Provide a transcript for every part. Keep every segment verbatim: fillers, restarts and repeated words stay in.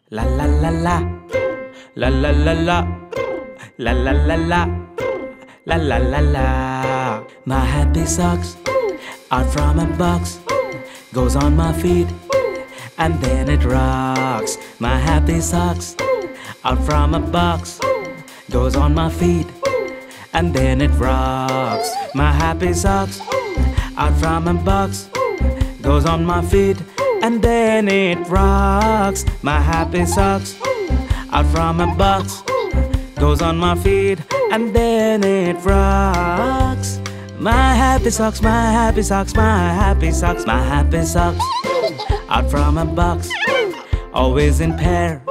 La la la la, la la la la, la la la la, la la la la. My happy socks out from a box, goes on my feet and then it rocks. My happy socks out from a box, goes on my feet and then it rocks. My happy socks out from a box, goes on my feet and then it rocks. My happy socks out from a box, goes on my feet and then it rocks. My happy socks, my happy socks, my happy socks, my happy socks out from a box, always in pair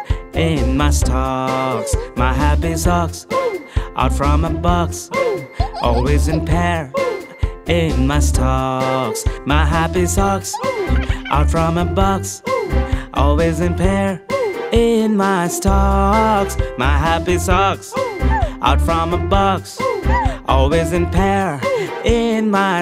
in my stocks. My happy socks out from a box, always in pair in my stocks. My happy socks out from a box, always in pair in my stocks. My happy socks out from a box, always in pair in my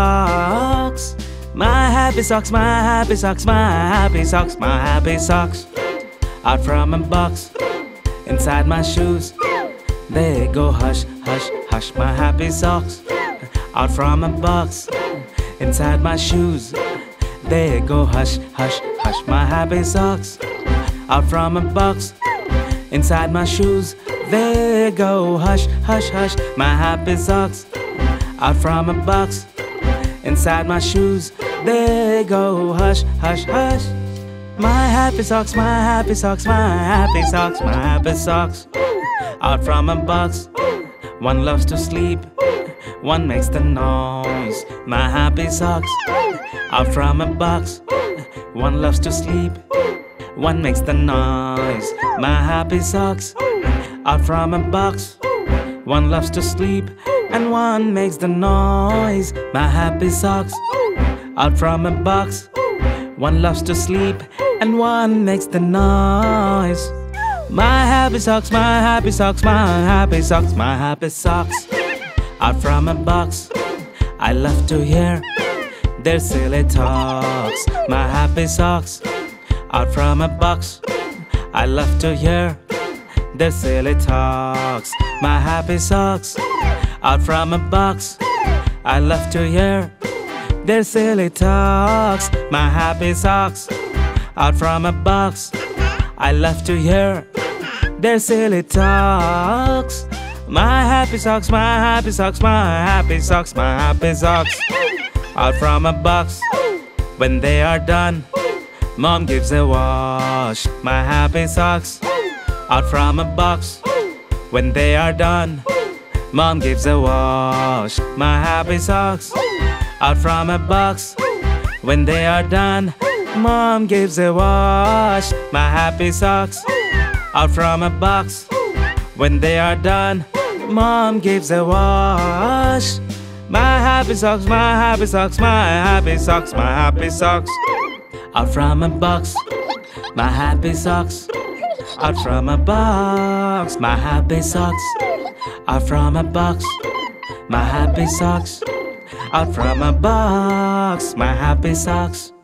stocks. My happy socks, my happy socks, my happy socks, my happy socks out from a box, inside my shoes they go hush, hush, hush. My happy socks out from a box, inside my shoes they go hush, hush, hush. My happy socks out from a box, inside my shoes they go hush, hush, hush. My happy socks out from a box, inside my shoes they go hush, hush, hush. My happy socks, my happy socks, my happy socks, my happy socks out from a box. One loves to sleep, one makes the noise. My happy socks out from a box, one loves to sleep, one makes the noise. My happy socks out from a box, one loves to sleep and one makes the noise. My happy socks out from a box, one loves to sleep and one makes the noise. My happy socks, my happy socks, my happy socks, my happy socks out from a box. I love to hear their silly talks. My happy socks out from a box, I love to hear their silly talks. My happy socks out from a box, I love to hear their silly talks. My happy socks out from a box, I love to hear their silly talks. My happy socks, my happy socks, my happy socks, my happy socks out from a box. When they are done, Mom gives a wash. My happy socks out from a box. When they are done, Mom gives a wash. My happy socks out from a box. When they are done, Mom gives a wash. My happy socks out from a box. When they are done, Mom gives a wash. My happy socks, my happy socks, my happy socks, my happy socks out from a box. My happy socks out from a box. My happy socks out from a box. My happy socks out from a box. My happy socks